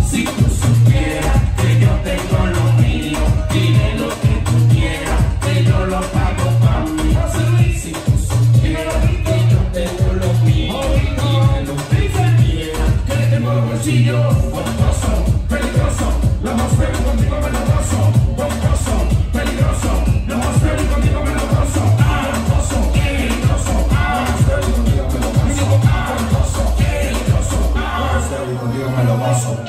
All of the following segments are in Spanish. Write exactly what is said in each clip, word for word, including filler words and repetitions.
Si tú supieras que yo tengo lo mío, dile lo que tú quieras, que yo lo pago pa' mí. Si tú supieras que yo tengo lo mío, dile lo que tú quieras, que tengo los bolsillos bombosos, peligroso, los más felices contigo me lo gozo, bomboso, peligroso, los más felices contigo me lo gozo, bomboso, peligroso, los más felices contigo me lo gozo, bomboso, peligroso, los más felices contigo me lo gozo.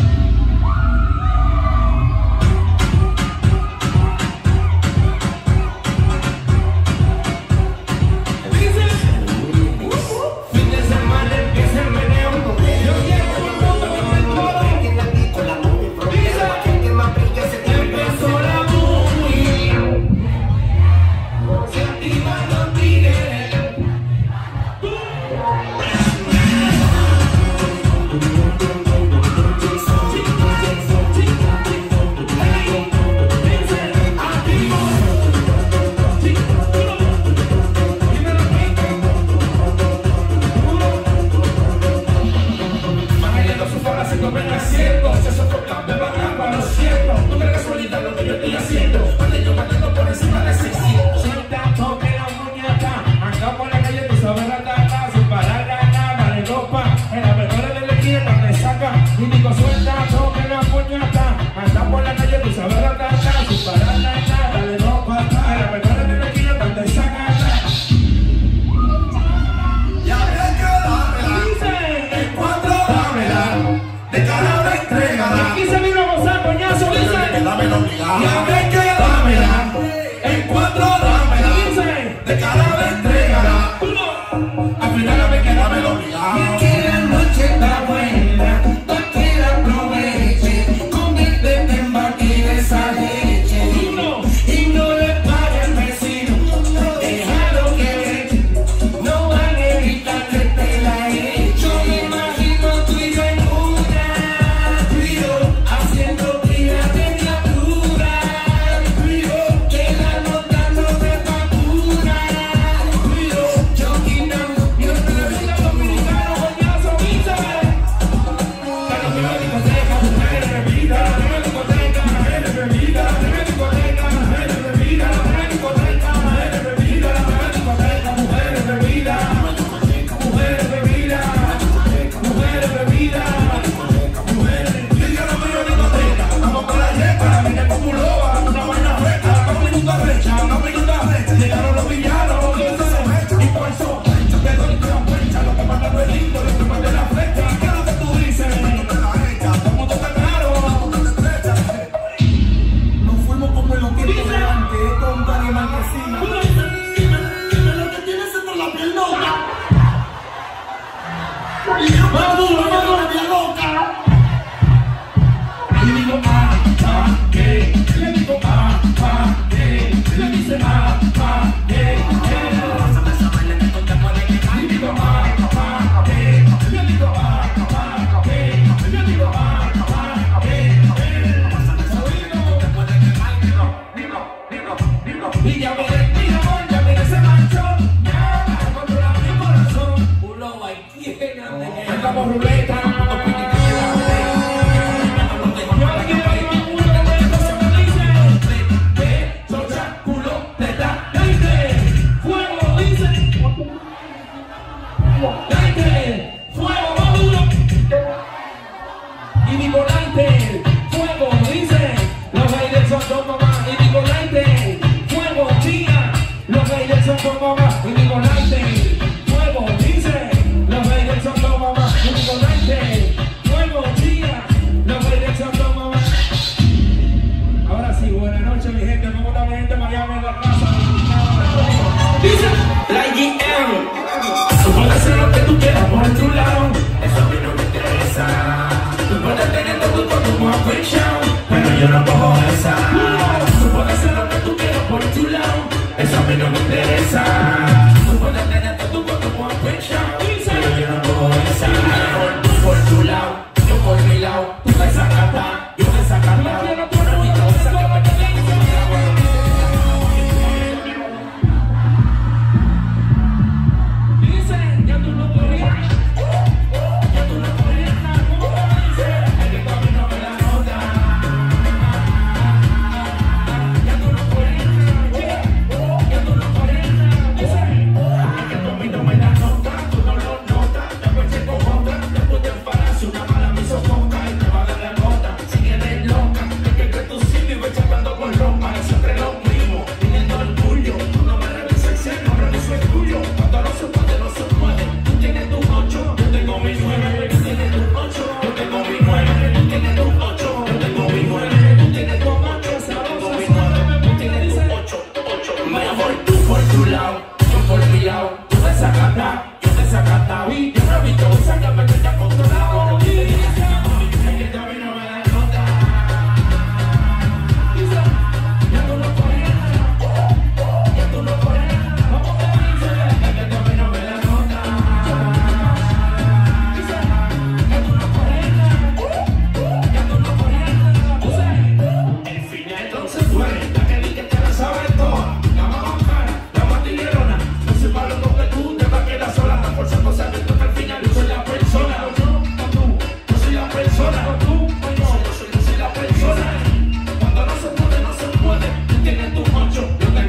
Pero yo no cojo esa. Tú puedes hacer lo que tú quieras por tu lado, eso a mí no me interesa. Tú puedes tener todo tu cuerpo a pecho, pero yo no cojo esa. Tú por tu lado, yo por mi lado. Tú me sacata, yo me sacata.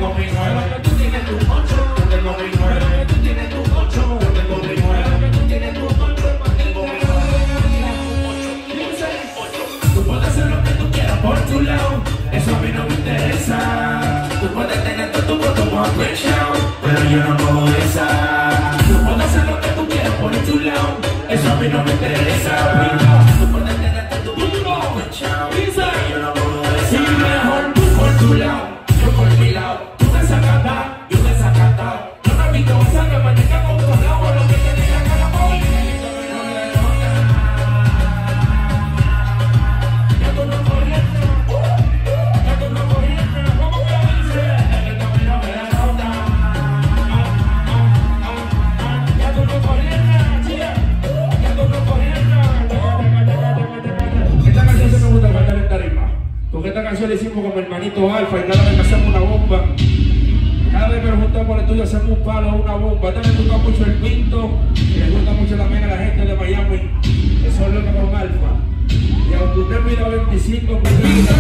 tengo mi nueve, tú tienes tu ocho, yo tengo mi nueve, tú tienes tu ocho, yo tengo mi nueve, tú tienes tu ocho, yo tengo mi nueve. Tú puedes hacer lo que tú quieras por tu lado, eso a mí no me interesa. Tú puedes tener todo tu voto por presión, pero yo no cojo esa. Tú puedes hacer lo que tú quieras por tu lado, eso a mí no me interesa. Tú puedes tener todo tu voto por presión, pero yo no cojo esa. Sí, mejor tú por tu lado, yo por mi lado. Tú desacatado, yo desacatado. Yo no he visto esa que me tenga con otro lado, lo que te diga que la voy. Ya tú no corriendo, ya tú no corriendo. ¿Cómo que dice? El camino me da nota. Ya tú no corriendo, tía. Ya tú no corriendo. Esta canción se me gusta cantar en tarima. Porque esta canción la hicimos con mi hermanito Alfa y cada vez que hacemos una bomba, cada vez que nos juntamos por el estudio hacemos un palo o una bomba. A esta le gusta mucho el Pinto y le gusta mucho también a la gente de Miami. Eso es lo que con Alfa. Y aunque usted mira veinticinco minutos,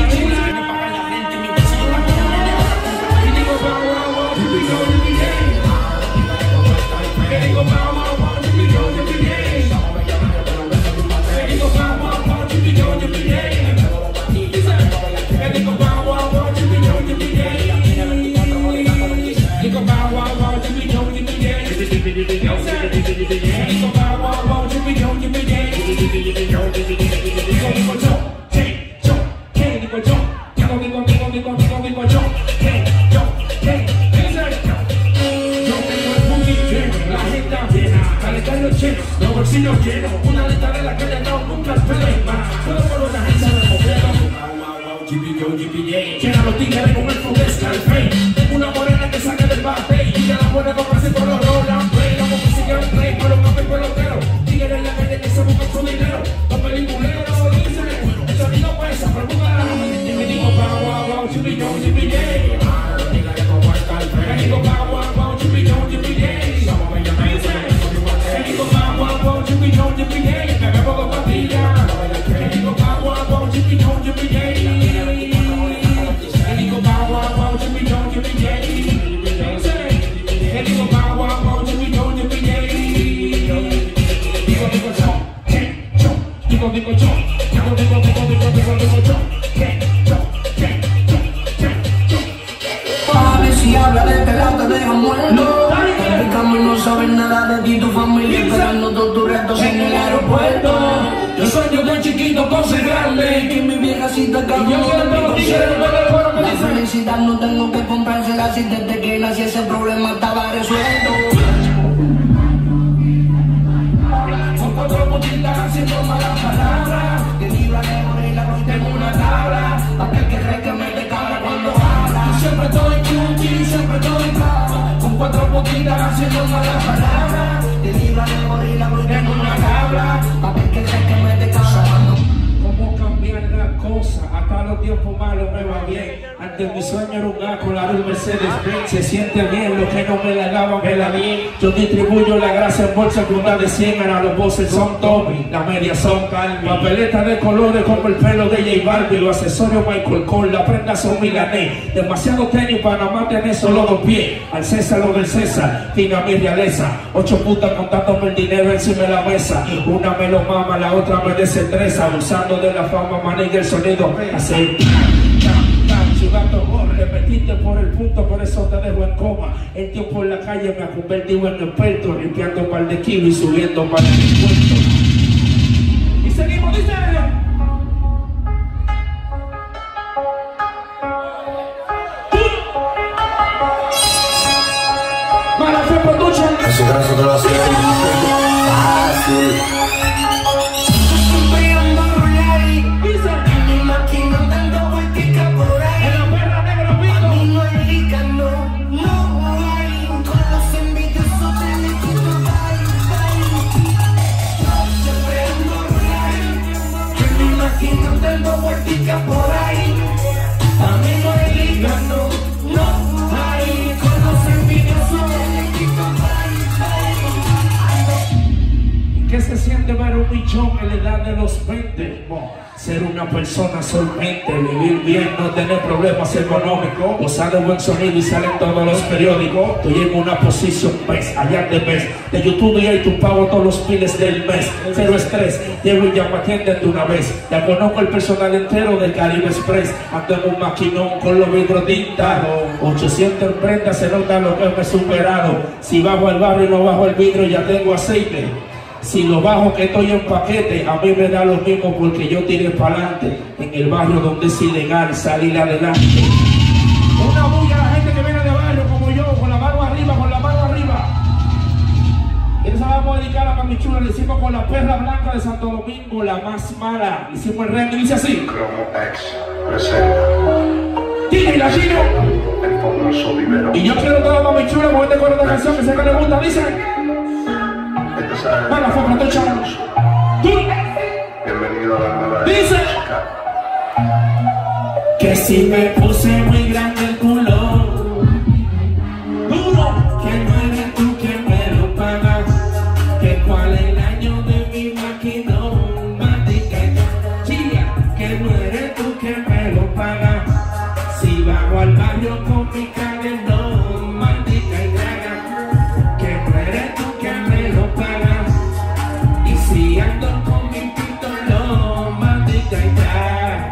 los bolsillos llenos, una lista de la calle no, nunca espero más. Puedo por una agencia de modelo. Llena los tigres con el fondo de Scarface. Tengo una morena que saca del bate y ya la pone con casi por los Roland Play. Como que sigue un play, pero no me pelotero. Tigres en la calle que se buscan su dinero. Los peliculeros dicen, el sonido pesa, pero nunca la y me digo, wow, wow, wow, chibi, yo, chibi, yeah. Me digo, wow, wow, wow, chibi, yo, chibi, yeah. Si habla de pegar te deja muerto. El camino no sabe nada de ti, tu familia esperando todos tus retos en el aeropuerto. Yo sueño de chiquito con ser grande, que mi viejacita cambió de mi concierto. La felicidad no tengo que comprársela, si desde que nací ese problema estaba resuelto. Son cuatro putitas haciendo malas palabras, que libra de morir la noche en una tabla. Aquel que cree que me decabra cuando habla. Siempre estoy cuchi, siempre estoy claro. Con cuatro putitas haciendo malas palabras, que libra de morir la noche en una tabla. Aquel que cree que me decabra. ¿Cómo cambiar las cosas? Acá los tiempos malos me va bien. Antes mi sueño era un A con la luz Mercedes-Benz. Se siente bien, lo que no me la daban me la di. Yo distribuyo la grasa en bolsa con una de cien. Ahora los bosses son Tommy, las medias son Calvin. Papeletas de colores como el pelo de J Balvin. Los accesorios Michael Kors, las prendas son milanés. Demasiado tenis para nada más tener solo dos pies. Al César lo del César, tinga mi realeza. Ocho putas contándome el dinero encima de la mesa. Una me lo mama, la otra me desestresa. Abusando de la fama, maneja el sonido. Así. Chugando gol, repetiste por el punto, por eso te dejo en coma. El tiempo en la calle me ha convertido en experto, limpiando un par de kilos y subiendo un par de impuestos. Y seguimos, dice. Mala Fe Production. Ese brazo te lo hace fácil. Por ahí, a mí no hay liga, no, no hay, con los envidiosos ¿Qué se siente ver un bichón en la edad de los veinte? Mo? Ser una persona solamente, vivir bien, no tener problemas económicos, gozar de buen sonido y sale en todos los periódicos. Estoy en una posición mes, allá de mes. De YouTube y tu pago todos los miles del mes. Cero estrés, llego y llamo, atienden de una vez. Ya conozco el personal entero del Caribe Express. Ando en un maquinón con los vidrios tintados. ochocientas prendas, se nota lo que me he superado. Si bajo el barrio y no bajo el vidrio, ya tengo aceite. Si lo bajo que estoy en paquete, a mí me da lo mismo porque yo tiré para adelante. En el barrio donde es ilegal salir adelante. Una bulla a la gente que viene de barrio como yo, con la mano arriba, con la mano arriba. Y nos vamos a dedicar a Mami Chula, le hicimos con la perra blanca de Santo Domingo, la más mala. Hicimos el remix y dice así. Cromo X presenta Tini Latino. el famoso vivero. Y yo quiero toda Mami Chula con este coro de canción que sé que le gusta, dice. Mala fue para chavos. Bienvenido a la nueva Dice música. que si me puse muy grande el culo, duro, que no eres tú quien me lo paga, que cuál es el año de mi maquinón, matica y chilla, que no eres tú quien me lo paga, si bajo al barrio con mi cadenón, matica y draga, que no eres tú quien me lo paga, y si ando con mi pistolón, matica y draga.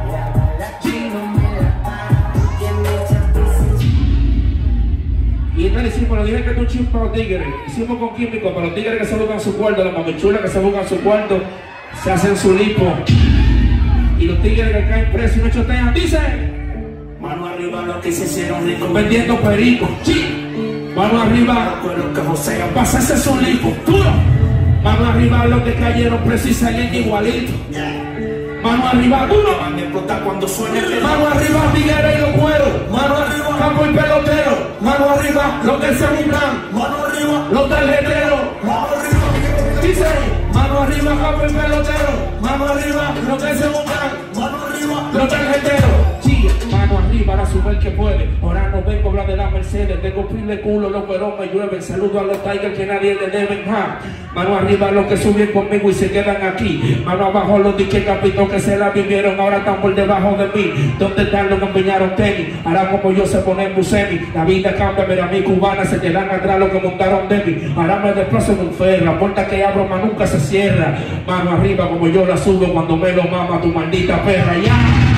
Y entonces hicimos, lo dije que es un chip para los tigres. Hicimos con químicos para los tigres que se buscan su cuarto, las mamichulas que se buscan su cuarto, se hacen su lipo. Y los tigres que caen presos y no chotean, dice: mano arriba los que se hicieron ricos vendiendo perico. Sí. Mano arriba los que josean para hacerse su lipo. Duro. Mano arriba los que cayeron presos y salen igualitos. Mano arriba, duro. Van a explotar cuando suene. Mano arriba, tigres y los cueros. Mano arriba, campo y pelotero. Mano arriba, los que se buscan. Mano arriba, los tarjeteros. Mano arriba, dice. Mano arriba, campo y pelotero. Mano arriba, los que se buscan. Mano arriba, los tarjeteros. Sí, mano arriba, ahora sube el que puede. Ahora no vengo a hablar de la Mercedes. Tengo pile culo, los cueros me llueven. Saludo a los Tigers que nadie le deben. Ja. Mano arriba los que suben conmigo y se quedan aquí. Mano abajo los diques capitón que se la vivieron, ahora están por debajo de mí. ¿Dónde están los que empeñaron tenis? Ahora como yo se ponen Busemi. La vida cambia, mira mi cubana, se quedan atrás los que montaron de mí. Ahora me desplazo en un ferro, la puerta que abro más nunca se cierra. Mano arriba como yo la subo cuando me lo mama tu maldita perra. Ya.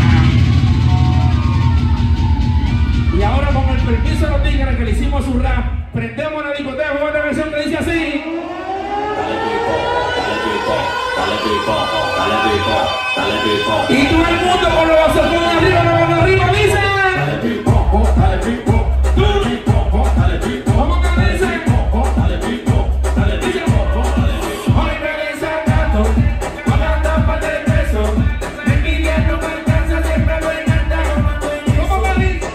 Y ahora con el permiso de los tigres que le hicimos su rap, prendemos la discoteca con esta versión que dice así. Y todo el mundo con los vasos arriba, los vasos arriba, dice. ¿Cómo que dice? Hoy me desacato, pagando un par de pesos, me pidiendo que alcanza, siempre me encanta. ¿Cómo que dice?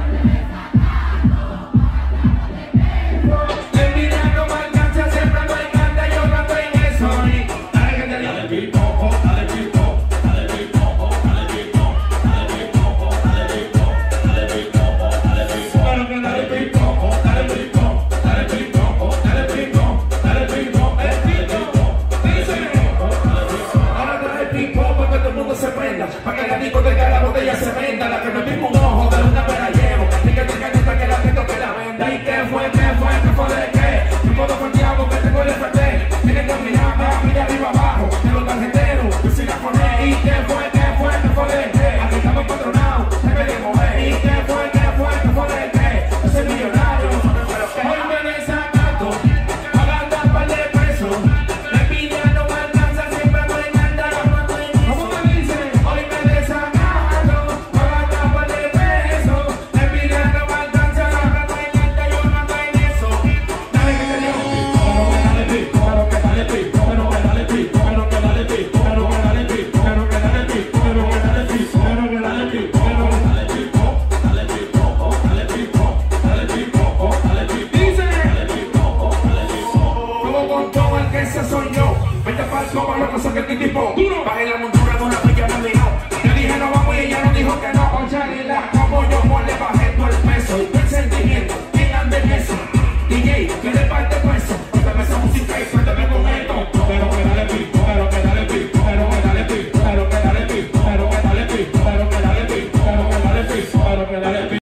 Me pidiendo que alcanza, siempre me encanta, yo no estoy en eso. Dale que te digo. Para que la discoteca la botella se venda, la que me pico un ojo de una pera llevo, y que te calienta que la gente que la venda. ¿Y qué fue, qué fue, qué fue de qué? Yo puedo con diablo que tengo el F T, tienes que mirarme a mí de arriba abajo, de los tarjeteros, yo sí la poné. ¿Y qué fue, qué fue, qué fue de qué? Aquí estamos patronados, se me de mover. ¿Y qué fue, qué fue, qué fue de qué? Yo soy millonario, hoy me desacato, pagando un par de pesos, me pidiendo me alcanza, siempre me encanta. ¿Cómo me dice? Hoy me desacato, pagando un par de pesos, me pidiendo me alcanza, siempre me encanta, yo no estoy en eso. Dale que te digo. Pero que dale pico, pero que dale pico, pero que dale pico, pero que dale pico, pero que dale pico, pero que dale pico, pero que dale pico, pero que dale pico, dale pico, dale pico, dale pico, dale pico, dice, dale pico, dale pico. Como con todo el que se soy yo, vete pa'l coba, loco, soy que te tipo duro, baje la montura con